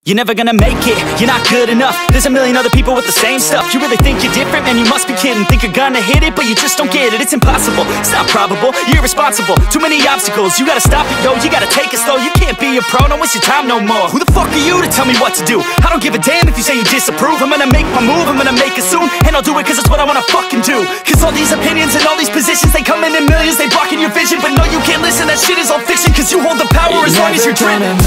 You're never gonna make it, you're not good enough. There's a million other people with the same stuff. You really think you're different? Man, you must be kidding. Think you're gonna hit it, but you just don't get it. It's impossible, it's not probable, you're irresponsible. Too many obstacles, you gotta stop it, yo. You gotta take it slow, you can't be a pro. Don't waste your time no more. Who the fuck are you to tell me what to do? I don't give a damn if you say you disapprove. I'm gonna make my move, I'm gonna make it soon. And I'll do it cause it's what I wanna fucking do. Cause all these opinions and all these positions, they come in millions, they blocking your vision. But no, you can't listen, that shit is all fiction. Cause you hold the power as long as you're dreaming.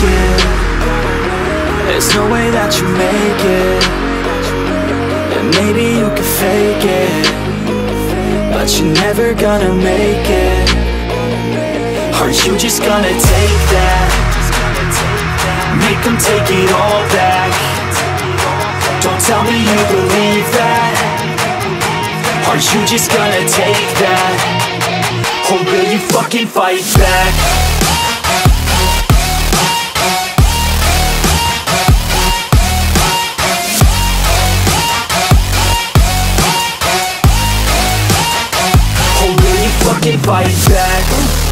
There's no way that you make it. And maybe you can fake it, but you're never gonna make it. Are you just gonna take that? Make them take it all back. Don't tell me you believe that. Are you just gonna take that? Or will you fucking fight back? Fucking fight back.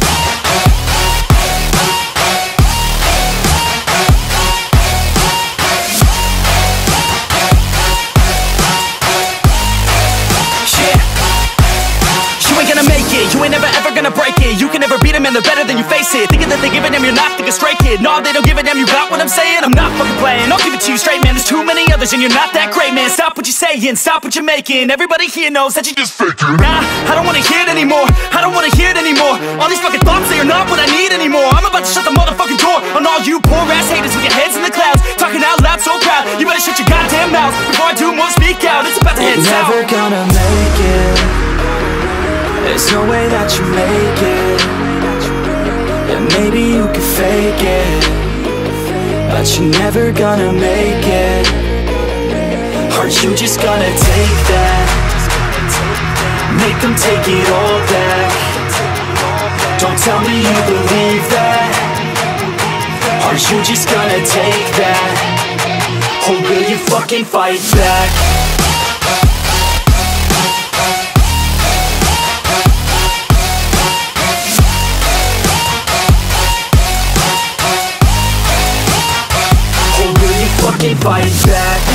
You ain't gonna make it, you ain't never ever gonna break it. You can never beat them and they're better than you face it. Thinking that they give a damn, you're not thinking straight, kid. No, they don't give a damn, you got what I'm saying? I'm not fucking playing, I'll give it to you straight, man. There's too many others and you're not that great, man. Stop what you're saying, stop what you're making. Everybody here knows that you just faking. Nah, I don't wanna hear it anymore, I don't wanna hear it anymore. All these fucking thoughts, they are not what I need anymore. I'm about to shut the motherfucking door on all you poor ass haters with your heads in the clouds, talking out loud so proud. You better shut your goddamn mouth before I do more speak out. It's about to head south. Never gonna make it. There's no way that you make it. And maybe you can fake it, but you're never gonna make it. Are you just gonna take that? Make them take it all back. Don't tell me you believe that. Are you just gonna take that? Or will you fucking fight back? Fight back.